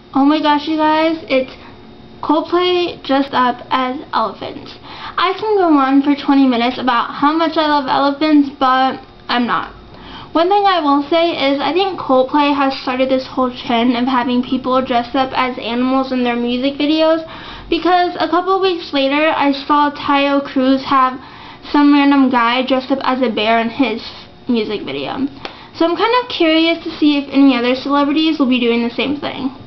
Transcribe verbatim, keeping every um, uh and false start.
Oh my gosh, you guys, it's Coldplay dressed up as elephants. I can go on for twenty minutes about how much I love elephants, but I'm not. One thing I will say is I think Coldplay has started this whole trend of having people dressed up as animals in their music videos, because a couple of weeks later I saw Tayo Cruz have some random guy dressed up as a bear in his music video. So I'm kind of curious to see if any other celebrities will be doing the same thing.